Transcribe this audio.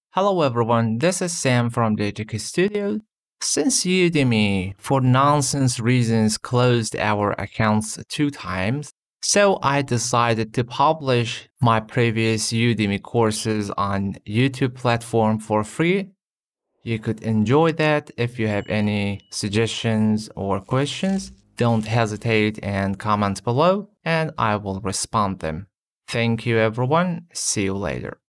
Hello everyone, this is Sam from the Education Studio. Since Udemy, for nonsense reasons, closed our accounts 2 times, so I decided to publish my previous Udemy courses on YouTube platform for free. You could enjoy that. If you have any suggestions or questions, don't hesitate and comment below and I will respond them. Thank you everyone. See you later.